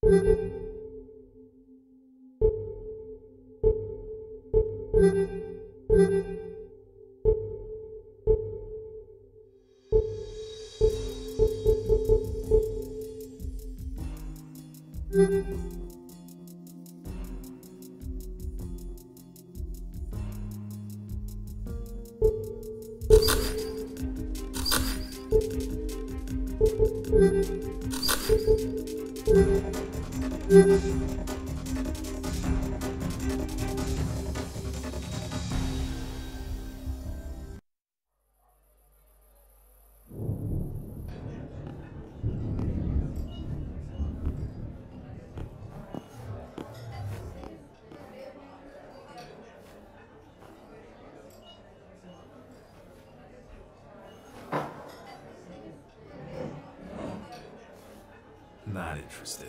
Not interested.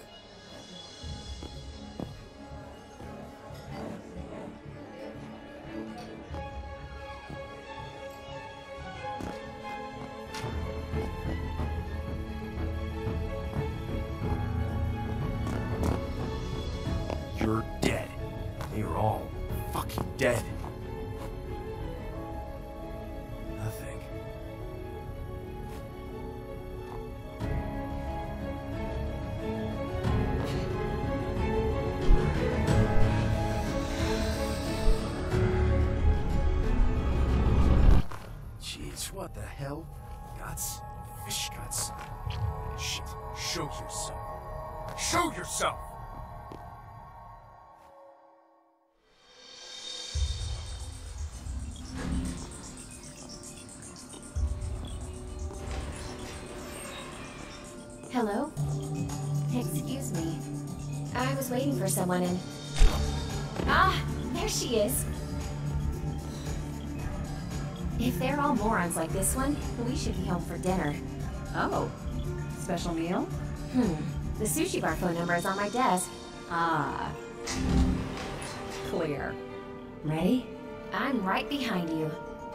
You're dead. You're all fucking dead. Nothing. Jeez, what the hell? Guts? Fish guts? Shit, show yourself. Show yourself! Hello? Excuse me. I was waiting for someone and... Ah, there she is. If they're all morons like this one, we should be home for dinner. Oh, special meal? The sushi bar phone number is on my desk. Ah. Clear. Ready? I'm right behind you.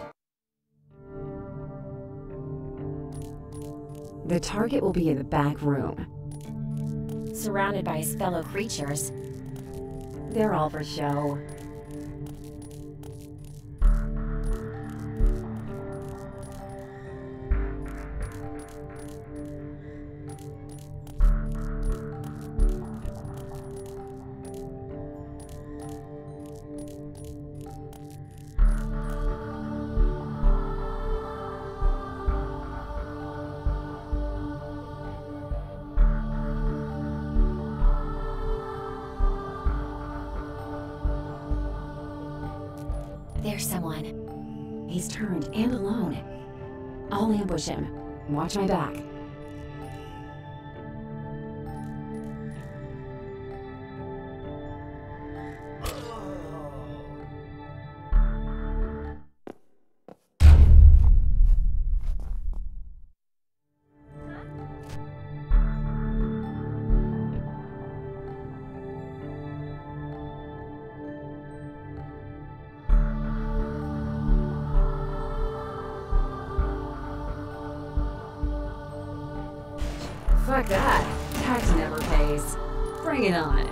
The target will be in the back room. Surrounded by his fellow creatures. They're all for show. There's someone. He's turned and alone. I'll ambush him. Watch my back. Fuck that. Tax never pays. Bring it on.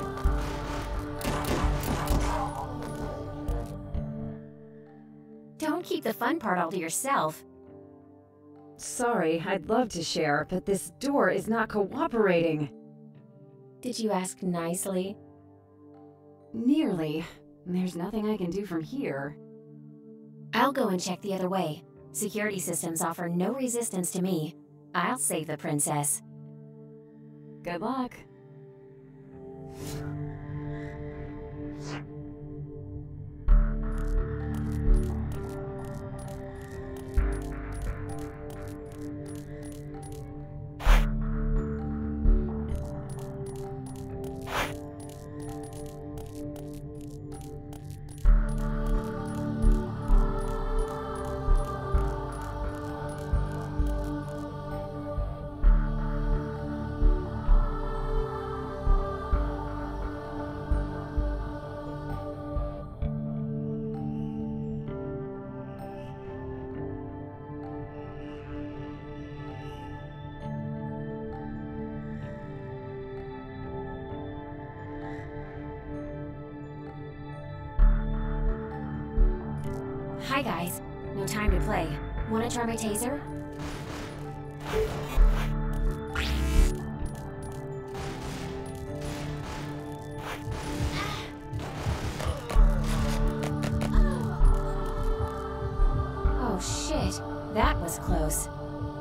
Don't keep the fun part all to yourself. Sorry, I'd love to share, but this door is not cooperating. Did you ask nicely? Nearly. There's nothing I can do from here. I'll go and check the other way. Security systems offer no resistance to me. I'll save the princess. Good luck. Hi guys. No time to play. Wanna try my taser? Oh shit, that was close.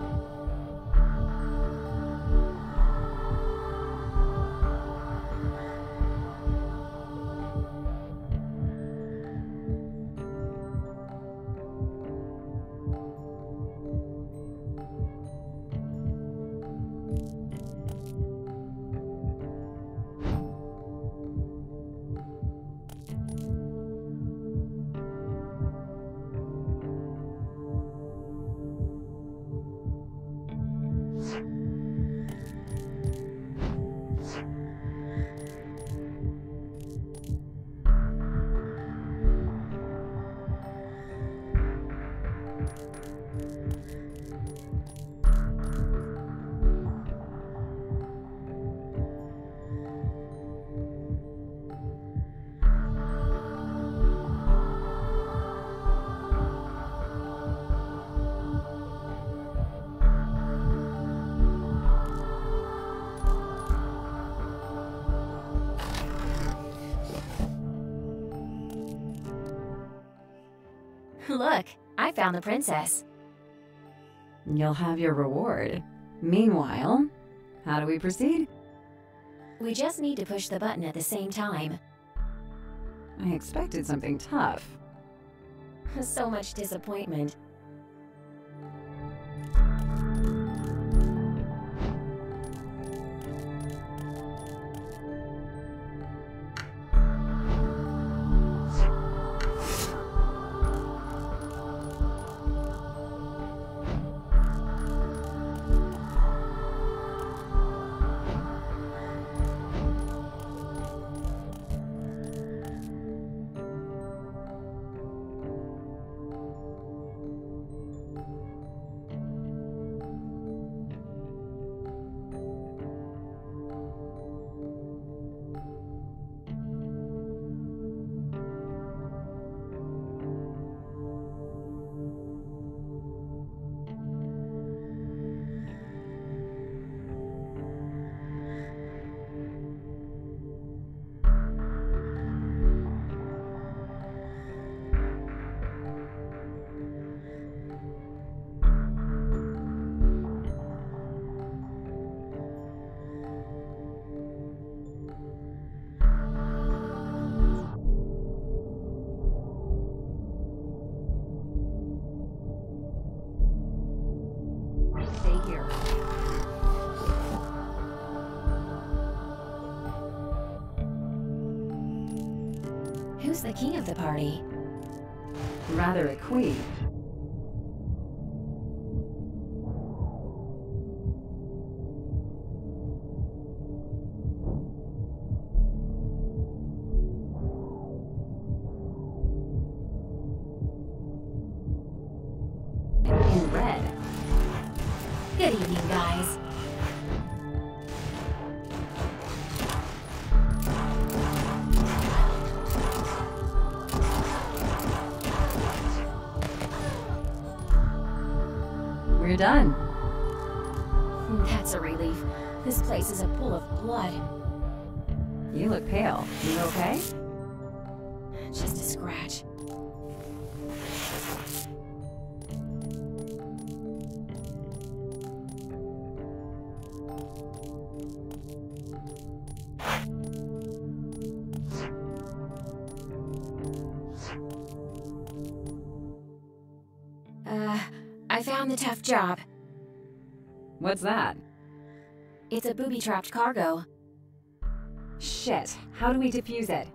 Look, I found the princess. You'll have your reward. Meanwhile, how do we proceed? We just need to push the button at the same time. I expected something tough. So much disappointment. Stay here. Who's the king of the party? Rather a queen. In red. Good evening, guys. We're done. That's a relief. This place is a pool of blood. You look pale. You okay? Just a scratch. I found the tough job. What's that? It's a booby-trapped cargo. Shit. How do we defuse it?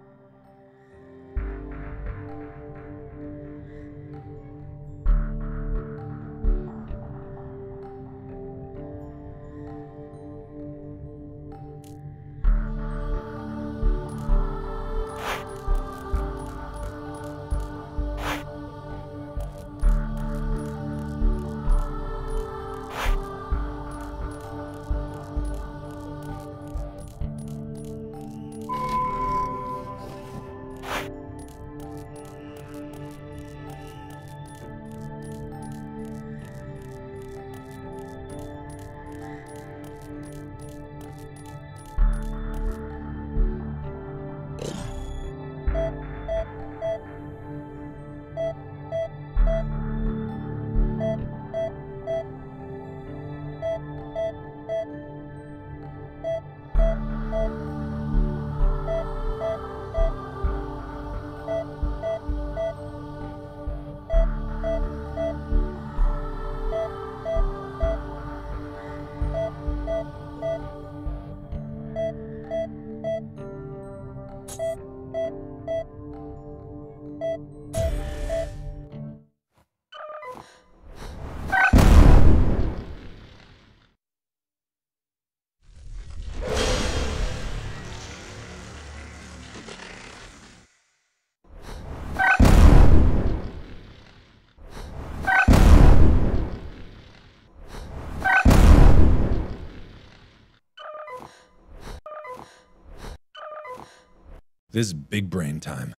This is big brain time.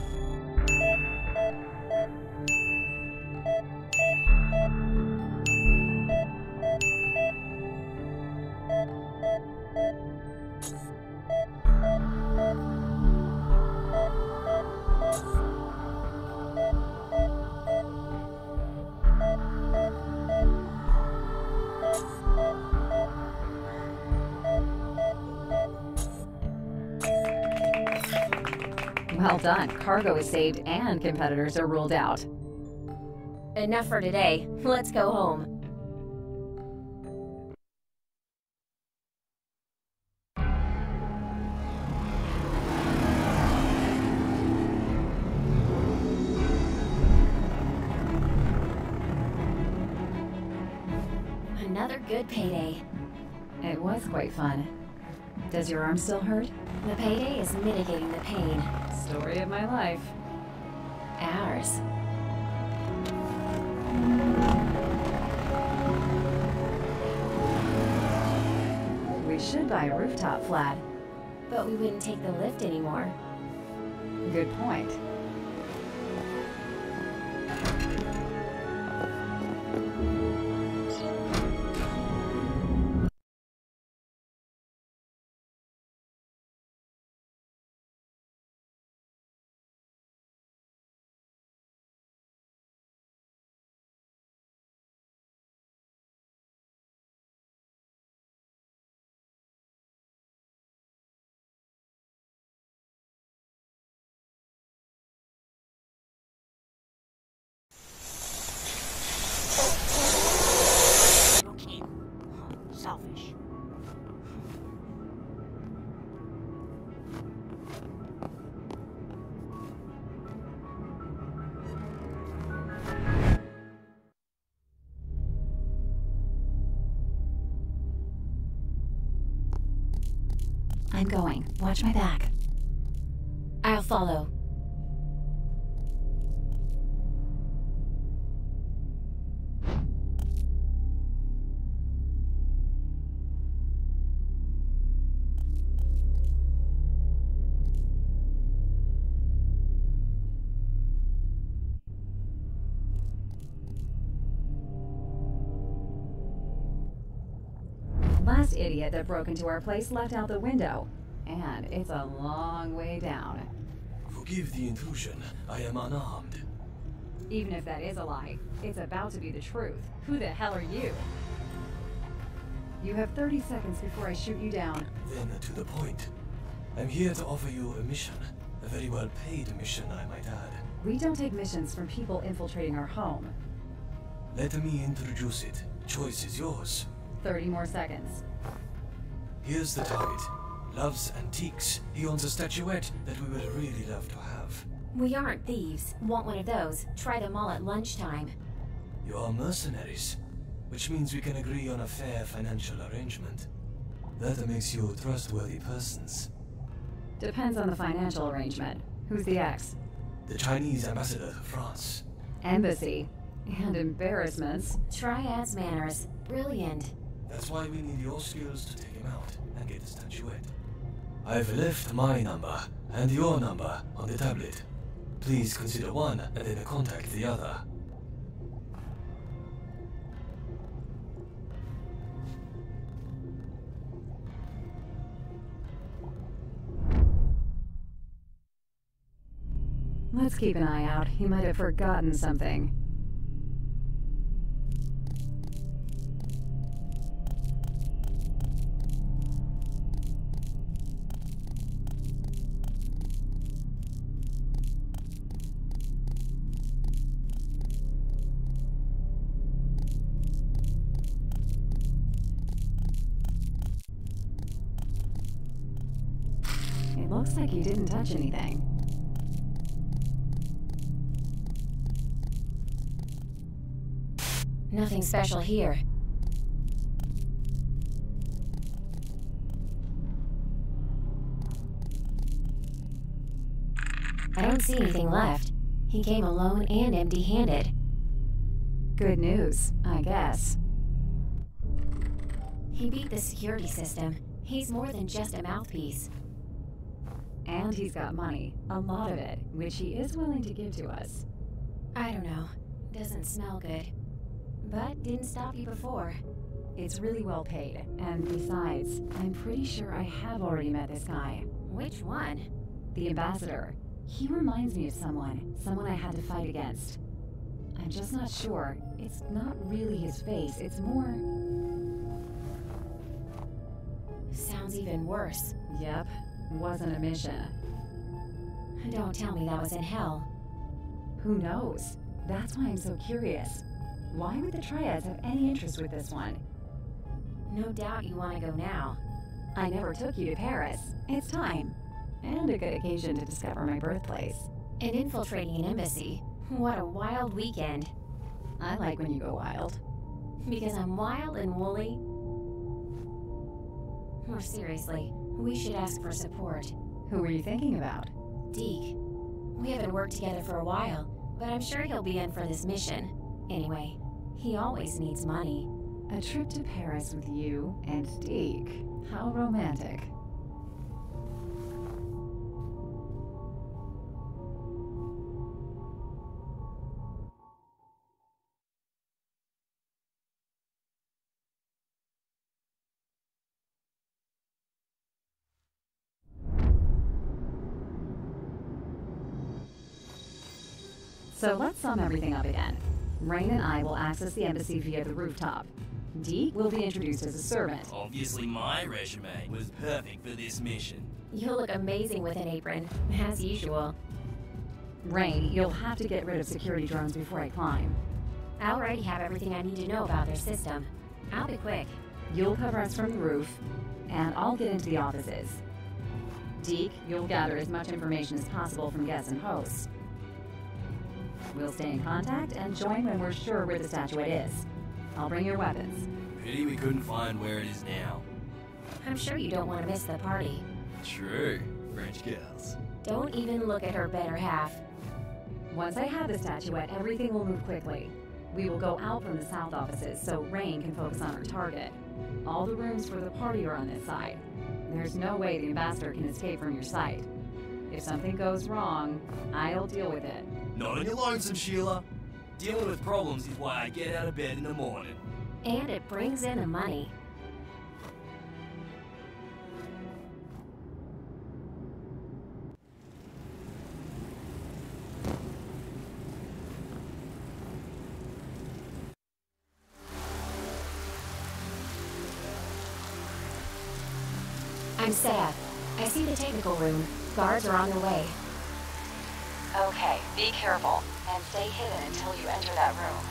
Well done. Cargo is saved and competitors are ruled out. Enough for today. Let's go home. Another good payday. It was quite fun. Does your arm still hurt? The payday is mitigating the pain. Story of my life. Ours. We should buy a rooftop flat. But we wouldn't take the lift anymore. Good point. Selfish. I'm going. Watch my back. I'll follow. Last idiot that broke into our place left out the window. And it's a long way down. Forgive the intrusion. I am unarmed. Even if that is a lie, it's about to be the truth. Who the hell are you? You have 30 seconds before I shoot you down. Then to the point. I'm here to offer you a mission. A very well-paid mission, I might add. We don't take missions from people infiltrating our home. Let me introduce it. Choice is yours. 30 more seconds. Here's the target. Loves antiques. He owns a statuette that we would really love to have. We aren't thieves. Want one of those? Try them all at lunchtime. You are mercenaries, which means we can agree on a fair financial arrangement. That makes you trustworthy persons. Depends on the financial arrangement. Who's the ex? The Chinese ambassador to France. Embassy. And embarrassments. Triad's manners. Brilliant. That's why we need your skills to take him out and get the statuette. I've left my number and your number on the tablet. Please consider one and then contact the other. Let's keep an eye out. He might have forgotten something. It looks like you didn't touch anything. Nothing special here. I don't see anything left. He came alone and empty-handed. Good news, I guess. He beat the security system. He's more than just a mouthpiece. And he's got money, a lot of it, which he is willing to give to us. I don't know. Doesn't smell good. But didn't stop you before. It's really well paid, and besides, I'm pretty sure I have already met this guy. Which one? The ambassador. He reminds me of someone I had to fight against. I'm just not sure. It's not really his face, it's more... Sounds even worse. Yep, wasn't a mission. Don't tell me that was in hell. Who knows? That's why I'm so curious. Why would the Triads have any interest with this one? No doubt you want to go now. I never took you to Paris. It's time. And a good occasion to discover my birthplace. And infiltrating an embassy. What a wild weekend. I like when you go wild. Because I'm wild and woolly? More seriously, we should ask for support. Who were you thinking about? Deke. We haven't worked together for a while, but I'm sure he'll be in for this mission. Anyway, he always needs money. A trip to Paris with you and Deke. How romantic. So let's sum everything up again. Rain and I will access the embassy via the rooftop. Deke will be introduced as a servant. Obviously my resume was perfect for this mission. You'll look amazing with an apron, as usual. Rain, you'll have to get rid of security drones before I climb. I already have everything I need to know about their system. I'll be quick. You'll cover us from the roof, and I'll get into the offices. Deke, you'll gather as much information as possible from guests and hosts. We'll stay in contact and join when we're sure where the statuette is. I'll bring your weapons. Pity we couldn't find where it is now. I'm sure you don't want to miss the party. True. French girls. Don't even look at her better half. Once I have the statuette, everything will move quickly. We will go out from the south offices so Rain can focus on her target. All the rooms for the party are on this side. There's no way the ambassador can escape from your sight. If something goes wrong, I'll deal with it. Not on your lonesome, Sheila. Dealing with problems is why I get out of bed in the morning. And it brings in the money. I'm Sad. I see the technical room. Guards are on their way. Okay, be careful, and stay hidden until you enter that room.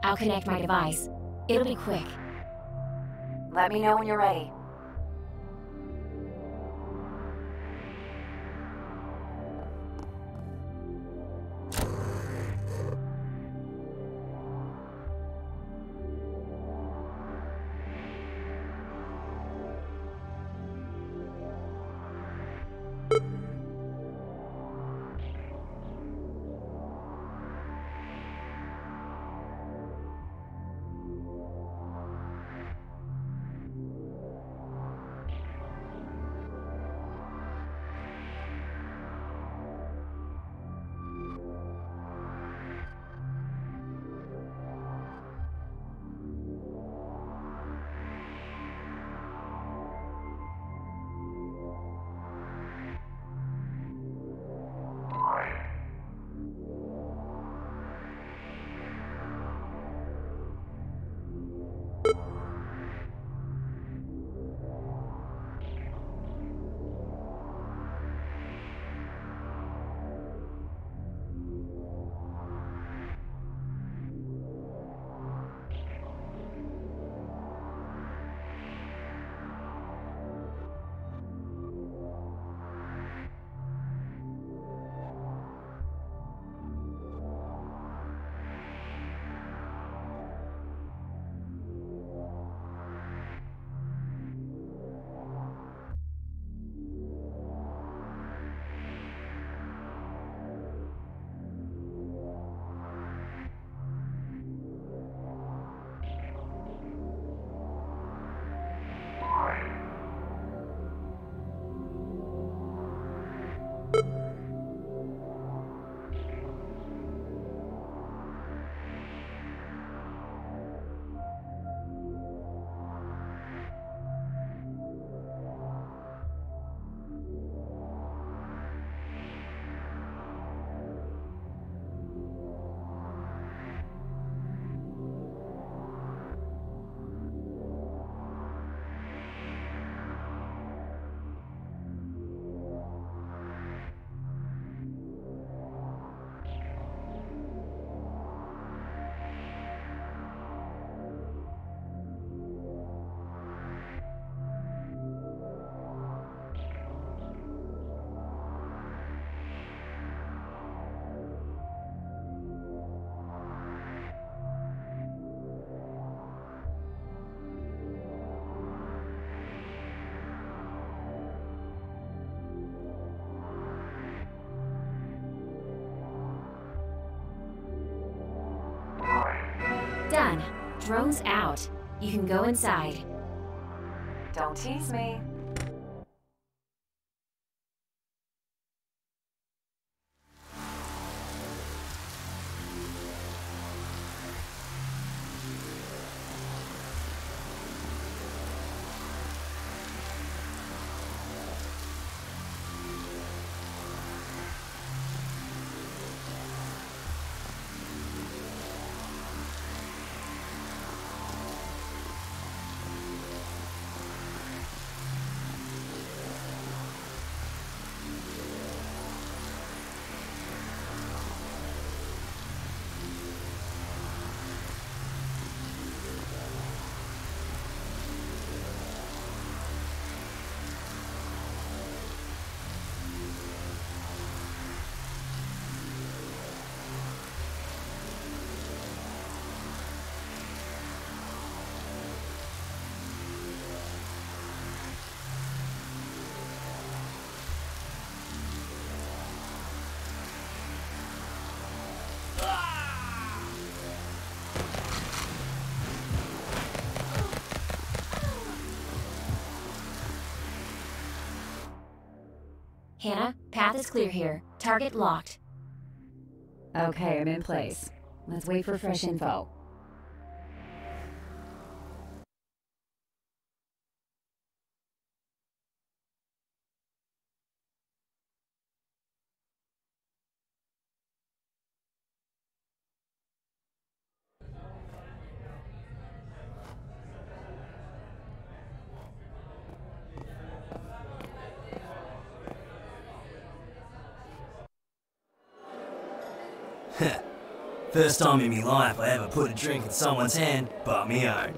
I'll connect my device. It'll be quick. Let me know when you're ready. Done. Drone's out. You can go inside. Don't tease me. Hannah, path is clear here. Target locked. Okay, I'm in place. Let's wait for fresh info. First time in me life I ever put a drink in someone's hand but me own.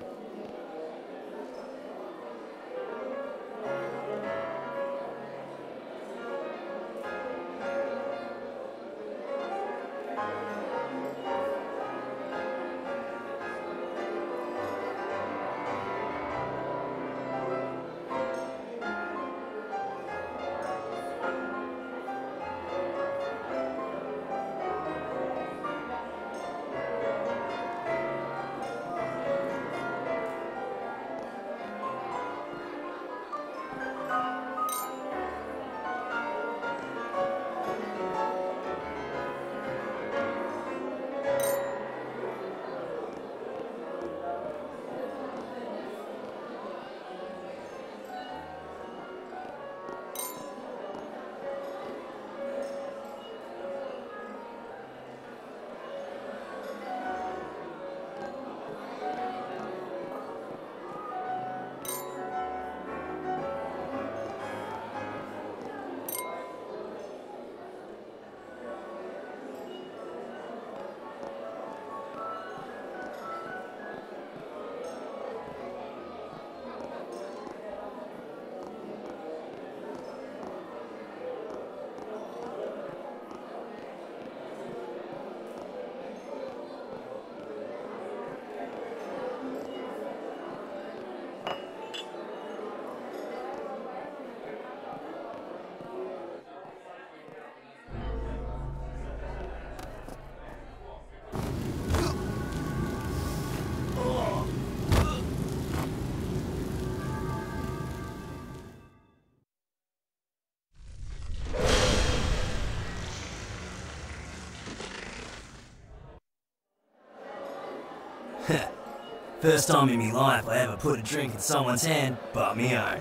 First time in me life I ever put a drink in someone's hand but me own.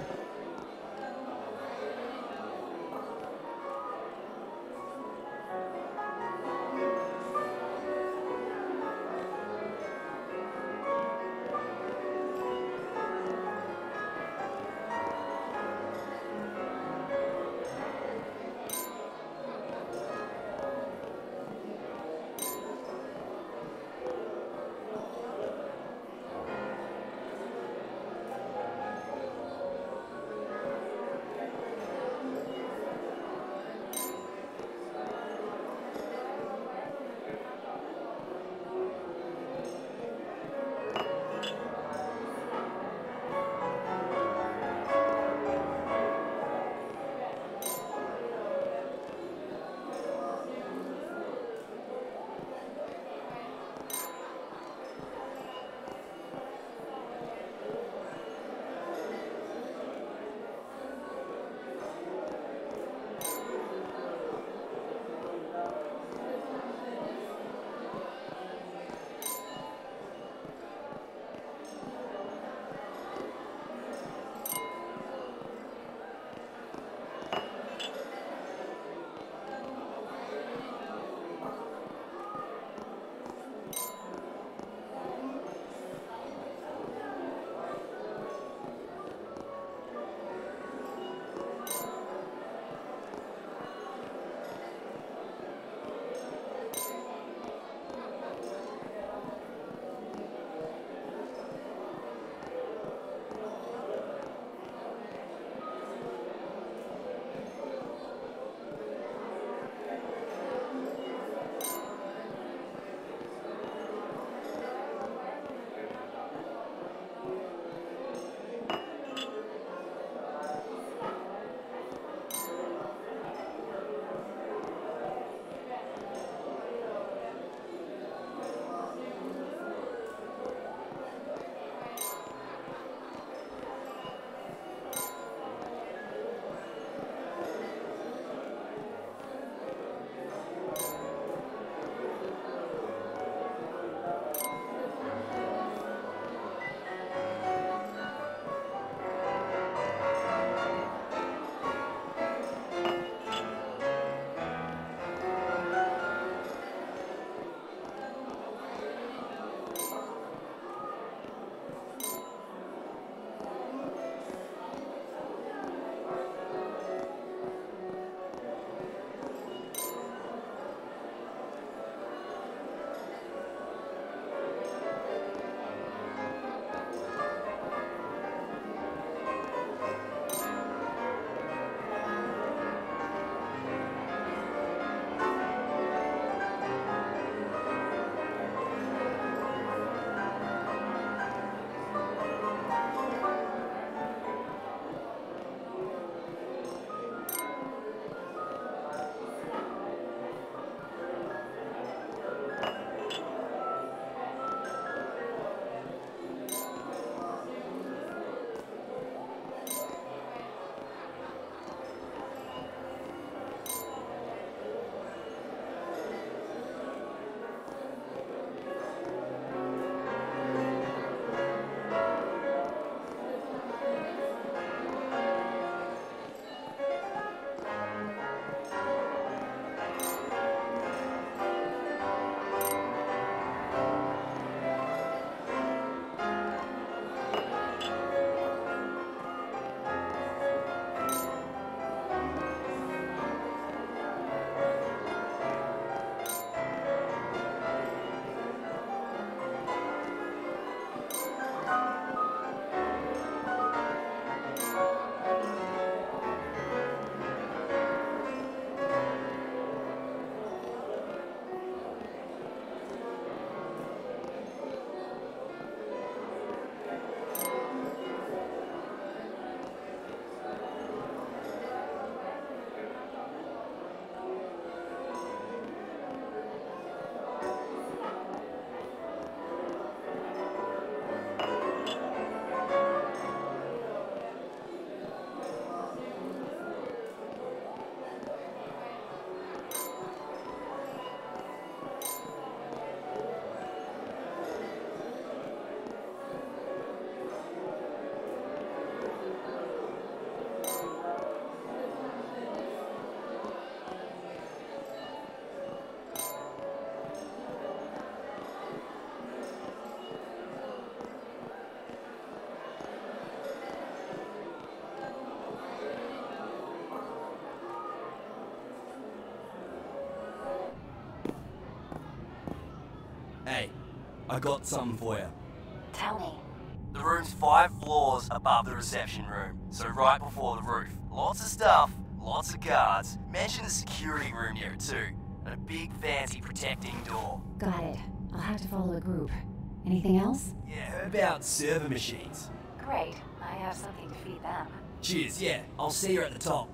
Hey, I got something for you. Tell me. The room's 5 floors above the reception room, so right before the roof. Lots of stuff, lots of guards. Mention the security room near it too, and a big fancy protecting door. Got it. I'll have to follow a group. Anything else? Yeah, heard about server machines. Great. I have something to feed them. Cheers, yeah, I'll see you at the top.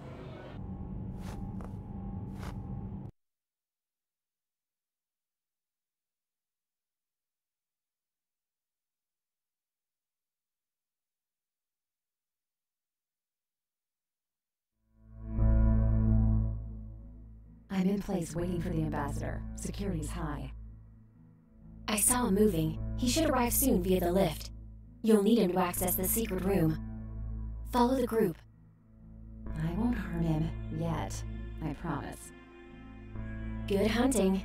I'm in place waiting for the ambassador. Security's high. I saw him moving. He should arrive soon via the lift. You'll need him to access the secret room. Follow the group. I won't hurt him yet. I promise. Good hunting.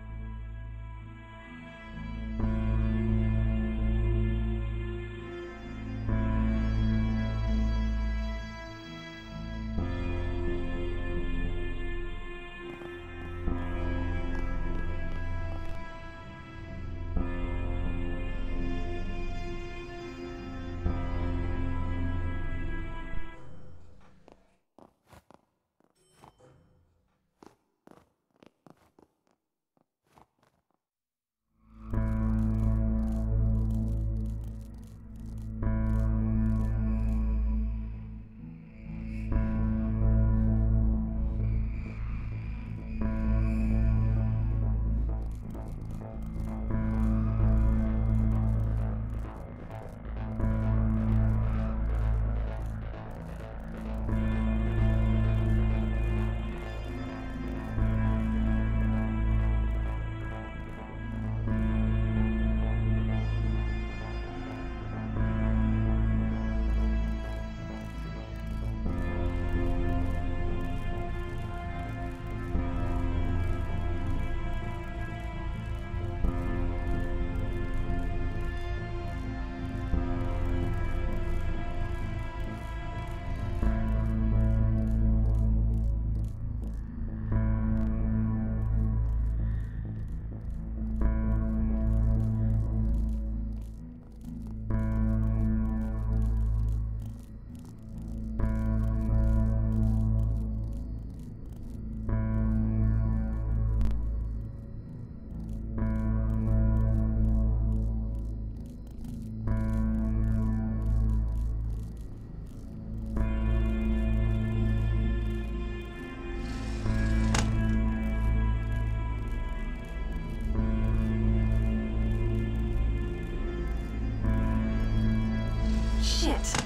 Shit!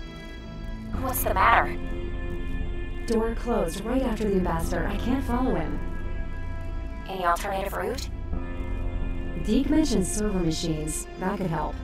What's the matter? Door closed right after the ambassador. I can't follow him. Any alternative route? Deke mentioned server machines. That could help.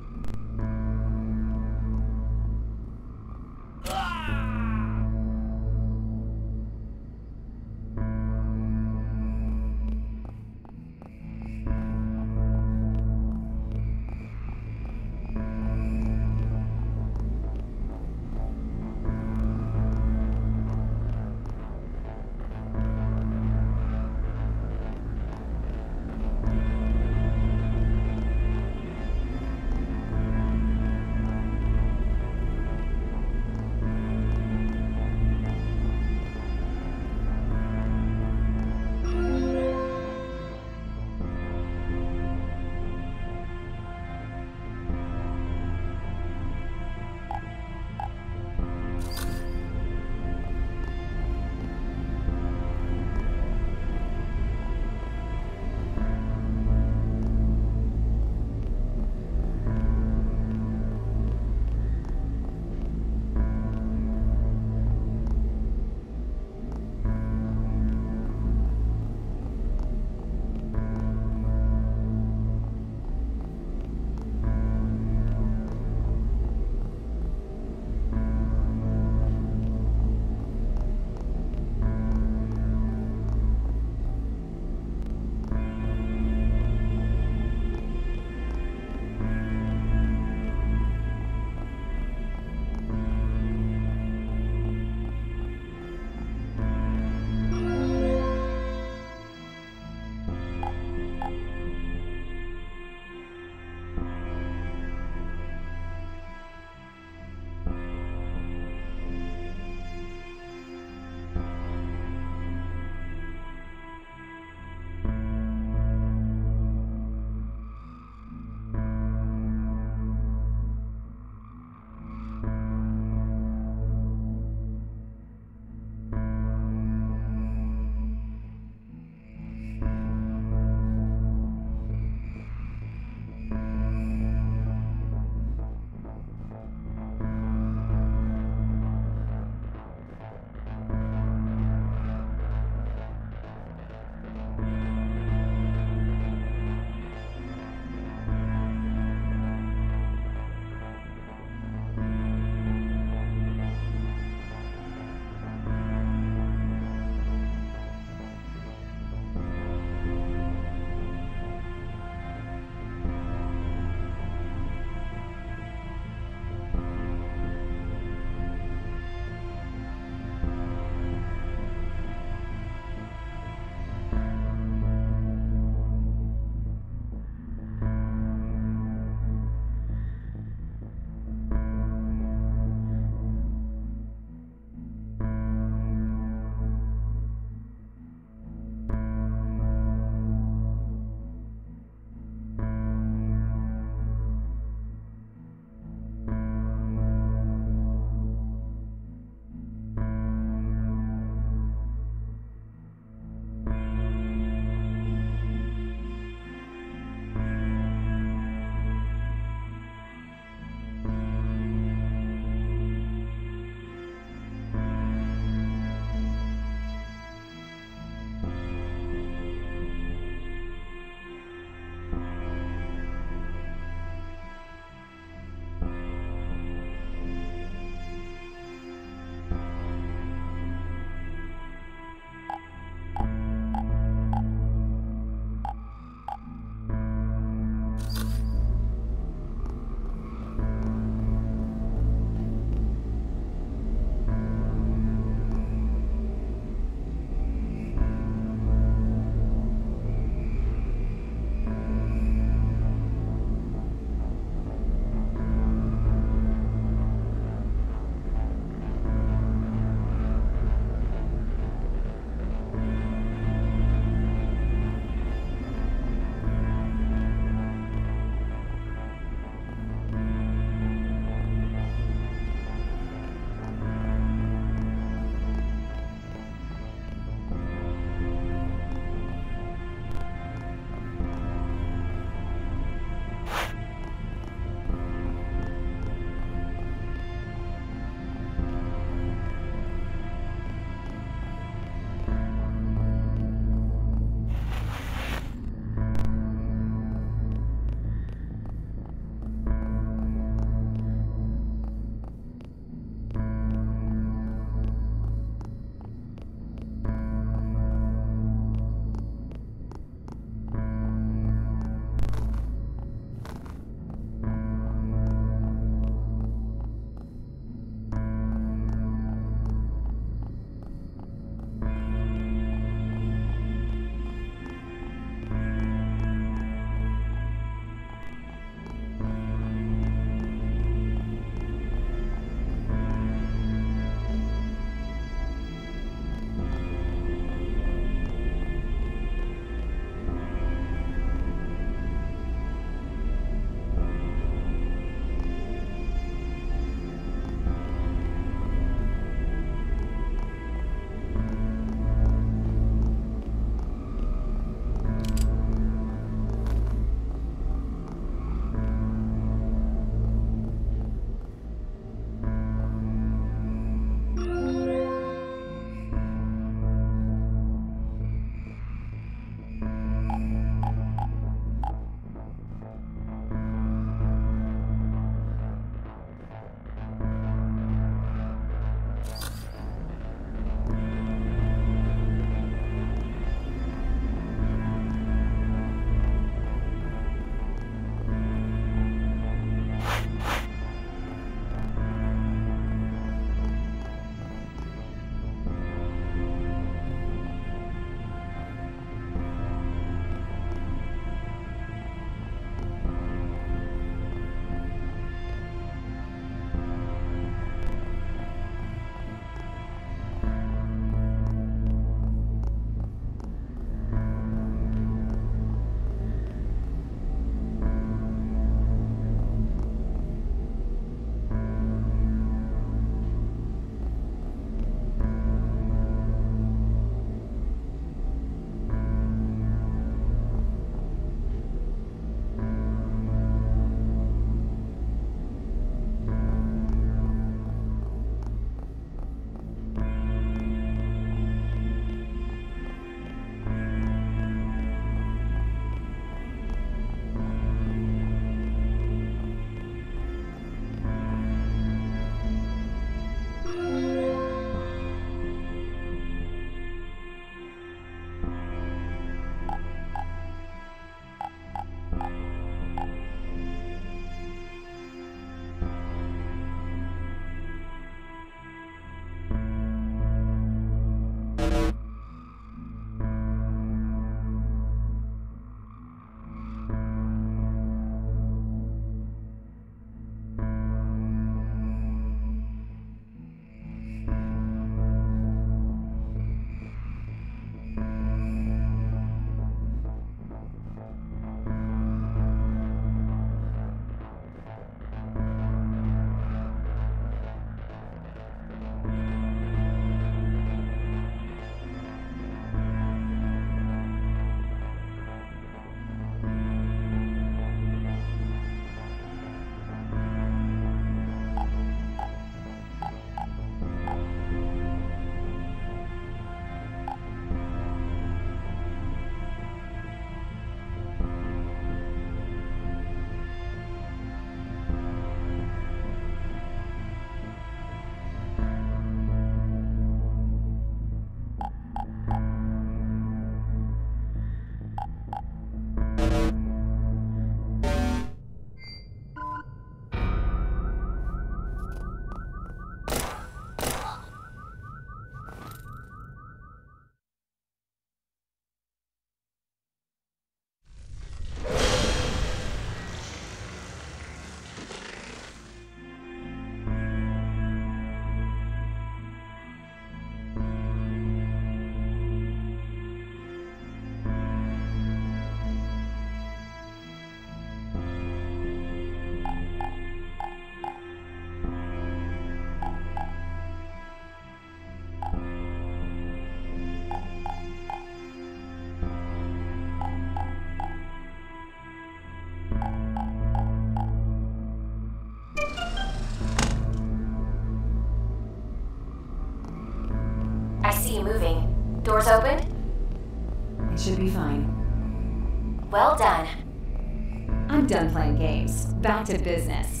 It should be fine. Well done. I'm done playing games. Back to business.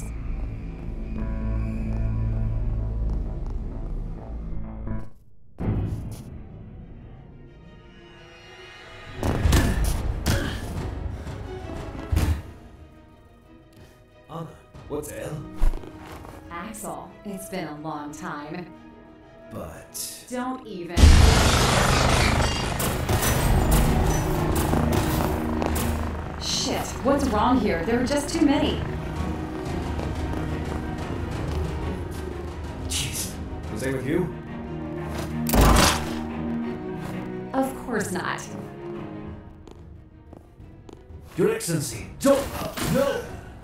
Anna, what the hell? Axel, it's been a long time. But... Don't even. Shit, what's wrong here? There are just too many. Jeez. Was they with you? Of course not. Your Excellency, don't... no!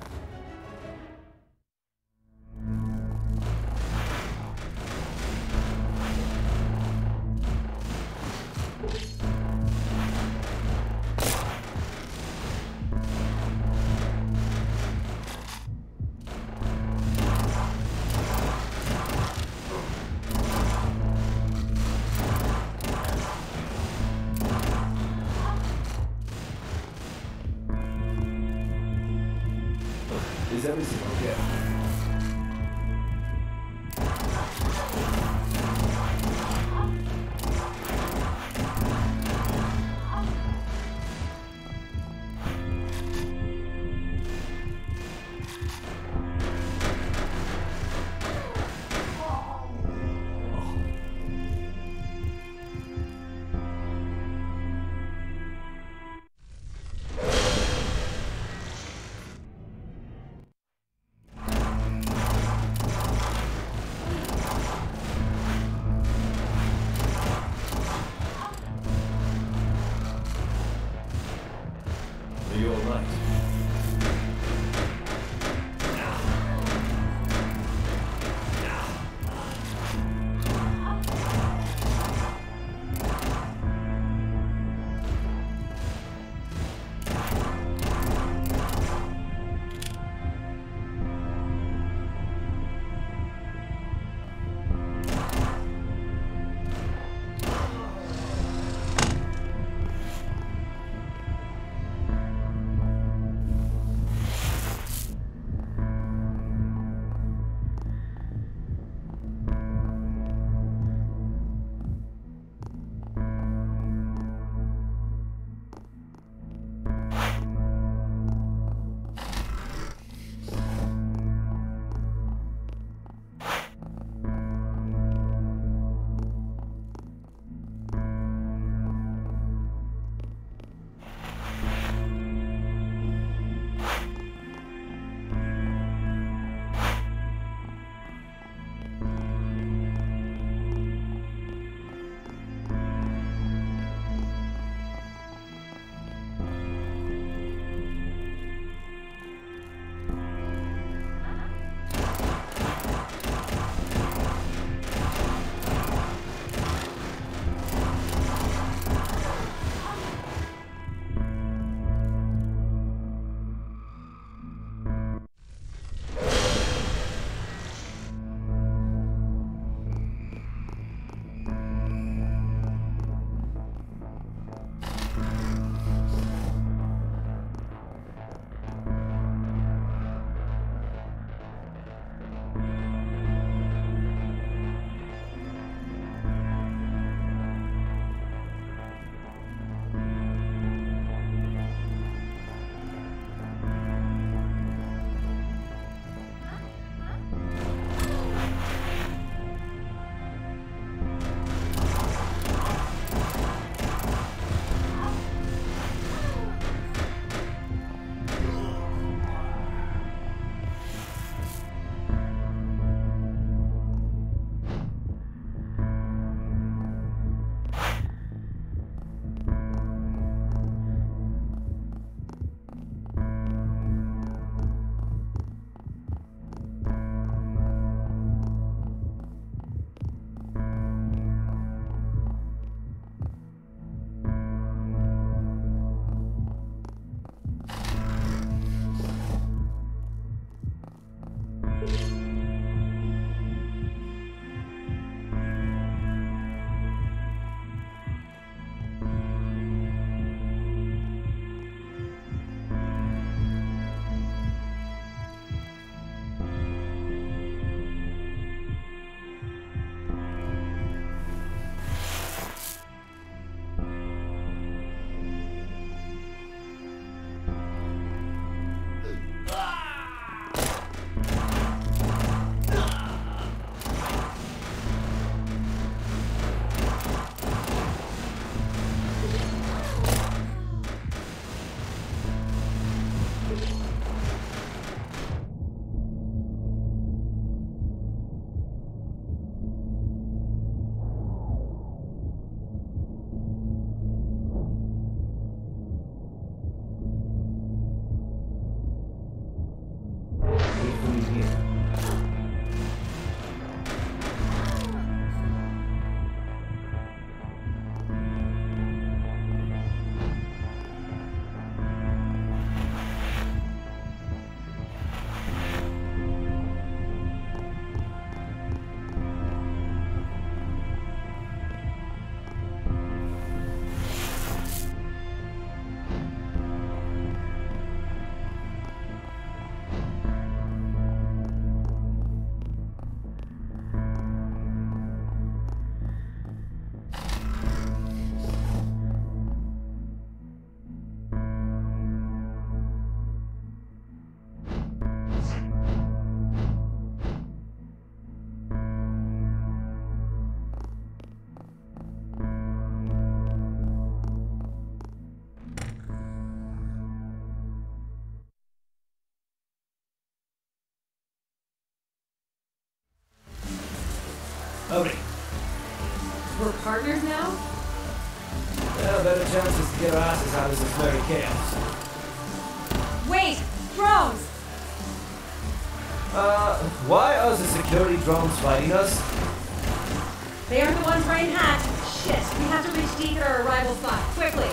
Is everything okay? Are you alright? partners now? Yeah, better chances to get our asses out of this merry chaos. Wait! Drones! Why are the security drones fighting us? They aren't the ones wearing hats. Shit, we have to reach Deke at our arrival spot. Quickly!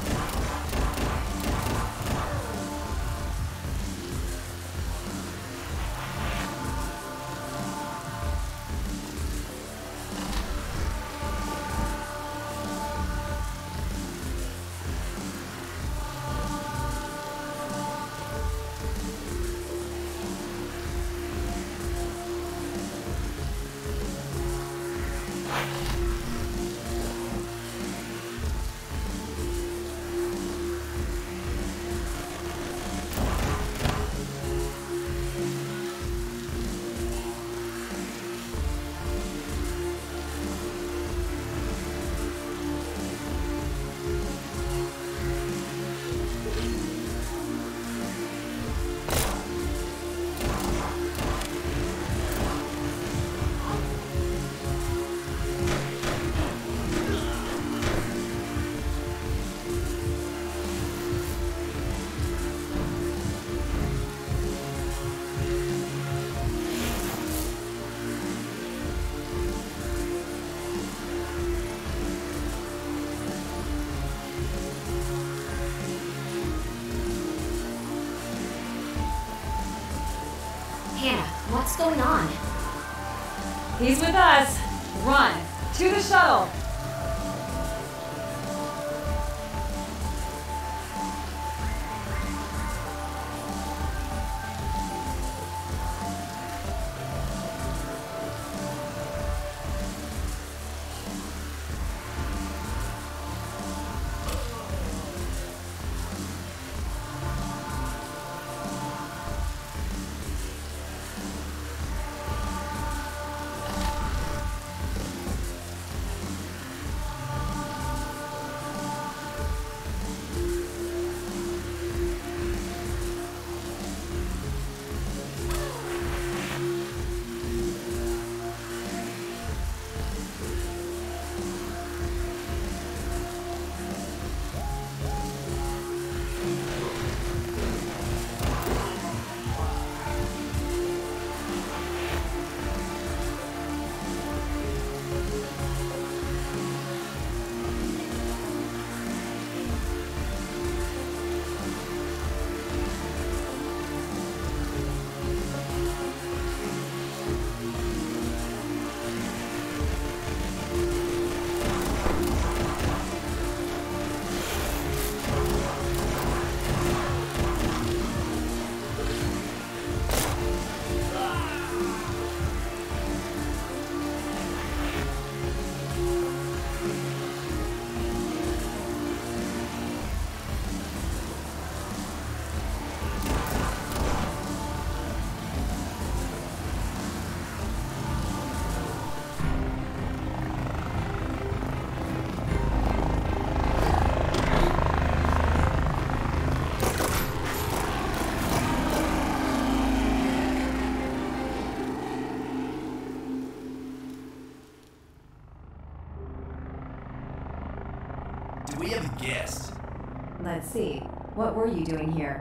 Hannah, what's going on? He's with us. Run! To the shuttle! Do we have a guest? Let's see. What were you doing here?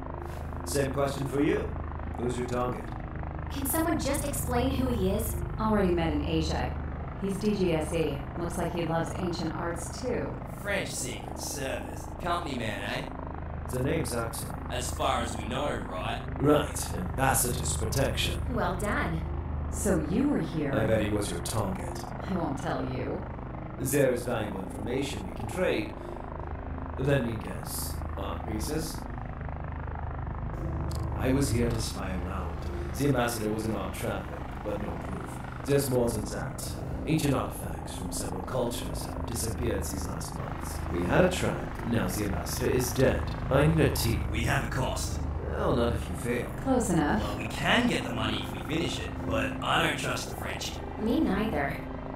Same question for you. Who's your target? Can someone just explain who he is? Already met in Asia. He's DGSE. Looks like he loves ancient arts too. French Secret Service. Company man, eh? The name's Axel. As far as we know, right? Right, Ambassador's protection. Well done. So you were here. I bet he was your target. I won't tell you. There is valuable information we can trade. Let me guess. Art pieces? I was here to spy around. The ambassador was an art traveler, but no proof. There's more than that. Ancient artifacts from several cultures have disappeared these last months. We had a track. Now the ambassador is dead. I need a team. We have a cost. Well, not if you fail. Close enough. Well, we can get the money if we finish it, but I don't trust the Frenchie. Me neither.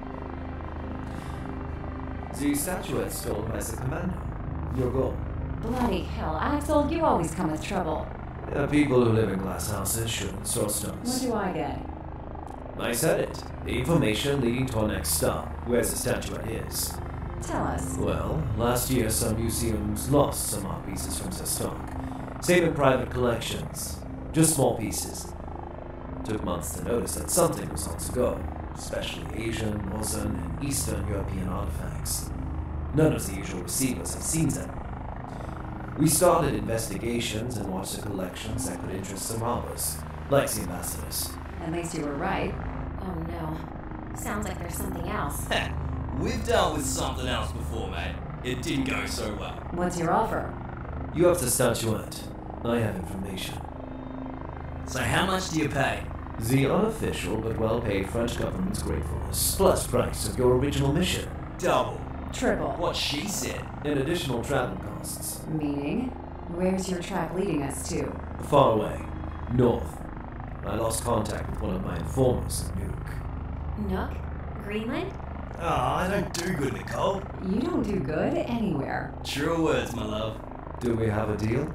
The statuette stolen by the commando. Your goal. Bloody hell, Axel, you always come with trouble. People who live in glass houses shouldn't throw What stones. do I get? I said it. The information leading to our next stop, where the statuette is. Tell us. Well, last year some museums lost some art pieces from their stock, saving private collections. Just small pieces. Took months to notice that something was on to go, especially Asian, Northern, and Eastern European artifacts. None of the usual receivers had seen them. We started investigations and watched the collections that could interest some robbers, like the ambassadors. At least you were right. Oh no. Sounds like there's something else. We've dealt with something else before, mate. It didn't go so well. What's your offer? You have the statuette. I have information. So how much do you pay? The unofficial but well-paid French government's gratefulness, plus price of your original mission. Double. Triple. What she said. And additional travel costs. Meaning? Where's your track leading us to? Far away. North. I lost contact with one of my informers in Nuke. Nook? Greenland? Oh, I don't do good, Nicole. You don't do good anywhere. True words, my love. Do we have a deal?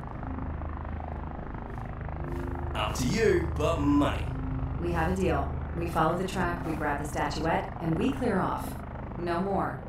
Up to you, but money. We have a deal. We follow the track, we grab the statuette, and we clear off. No more.